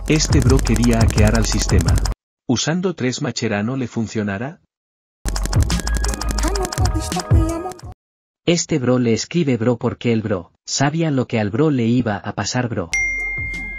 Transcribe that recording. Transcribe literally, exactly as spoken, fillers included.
Este bro quería hackear al sistema. ¿Usando tres Macherano le funcionará? Este bro le escribe bro porque el bro sabía lo que al bro le iba a pasar bro.